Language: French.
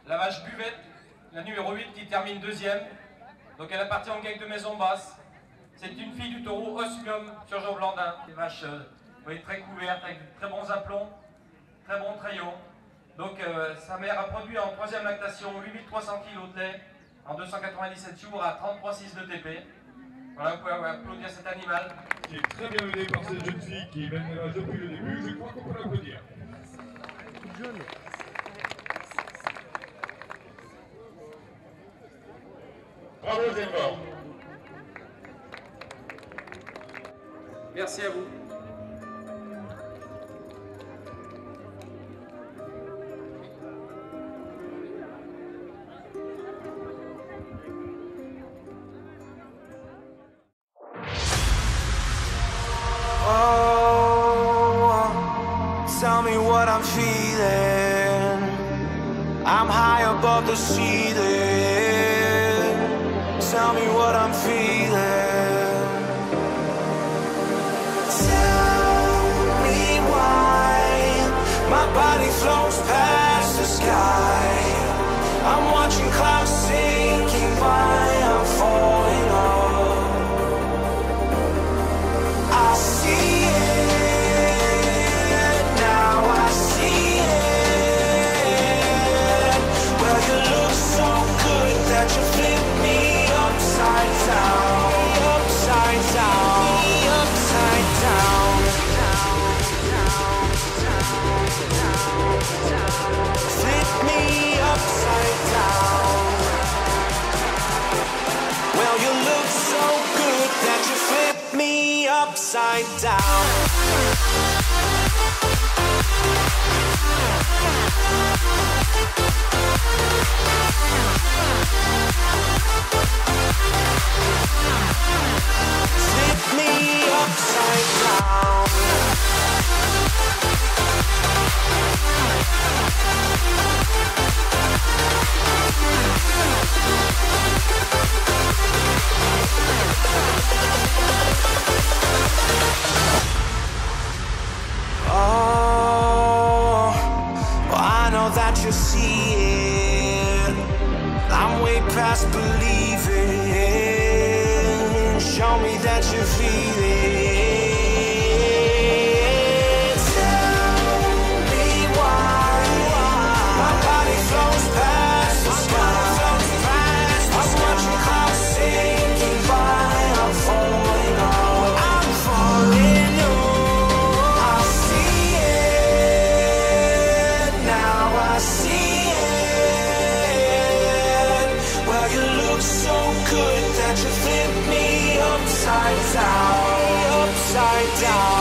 la vache Buvette, la numéro 8 qui termine deuxième. Donc elle appartient en gang de Maison Basse. C'est une fille du taureau Osmium sur Jean Blandin. Des vaches très couvertes avec de très bons aplombs, très bons traillons. Donc sa mère a produit en troisième lactation 8300 kg de lait en 297 jours à 33,6 de TP. Voilà, vous pouvez applaudir cet animal. Qui est très bien mené par cette jeune fille qui mène l'élevage depuis le début. Je crois qu'on peut l'applaudir. Bravo Zelmor. Merci à vous. Tell me what I'm feeling. I'm high above the ceiling. Tell me what I'm feeling. Tell me why my body floats past the sky. I'm watching clouds sinking by. I'm falling off. I see it now. I see it. Well, you look so good that you flip me upside down, upside down, upside down. Flip me upside down. Well, you look so good that you flip me upside down. Flip me upside down. Oh, well, I know that you see it. I'm way past believing. Show me that you feel it. Tell me why my body flows past the sky. I'm watching clouds sinking by. I'm falling on. I'm falling on. I see it now. I see it. Well, you look so good that you flip me upside down, upside down.